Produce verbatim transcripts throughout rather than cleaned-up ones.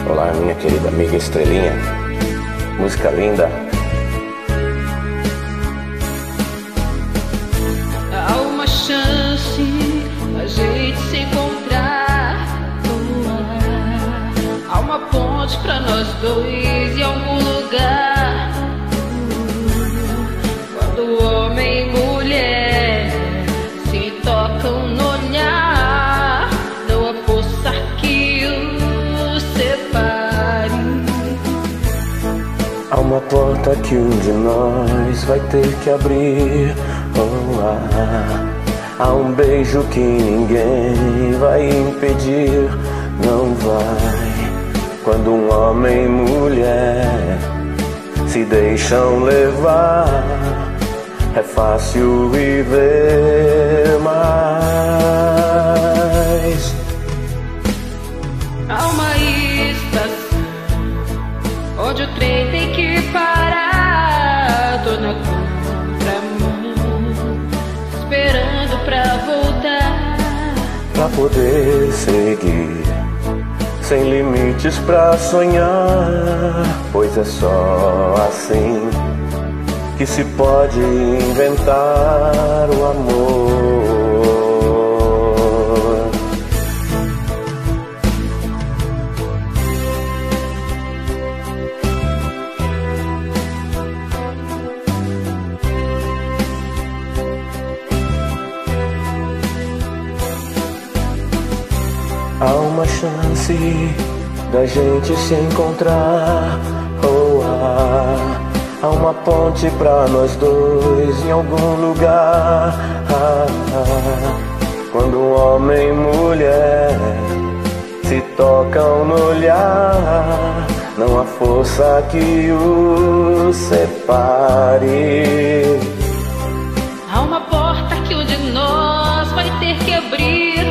Olá, minha querida amiga Estrelinha. Música linda. Há uma chance a gente se encontrar. Há uma ponte pra nós dois em algum lugar. Quando homem e mulher se tocam no olhar, não há força que os separe. Há uma porta que um de nós vai ter que abrir. Oh, ah. Há um beijo que ninguém vai impedir. Não vai. Quando um homem e mulher se deixam levar, é fácil viver mais. Há uma estação onde o trem tem que parar. Tô na contramão, esperando pra voltar, Pra poder seguir, sem limites pra sonhar. Pois é só assim que se pode inventar o amor. Há uma chance da gente se encontrar. Oh, ah. Há uma ponte pra nós dois em algum lugar. Ah, ah. Quando um homem e mulher se tocam no olhar, não há força que os separe. há uma porta que um de nós vai ter que abrir.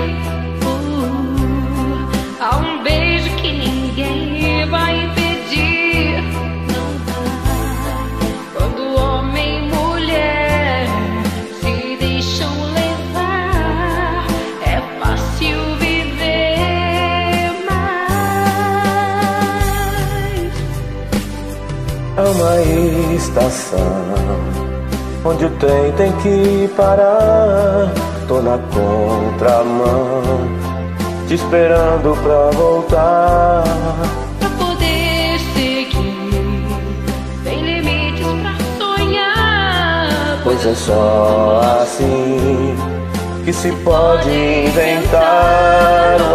Uh, há um beijo que ninguém vai impedir. Não vai. Quando homem e mulher se deixam levar, é fácil viver mais. Há uma estação onde o trem tem que parar. Tô na contramão, te esperando pra voltar, Pra poder seguir, sem limites pra sonhar. pois é só assim que se pode inventar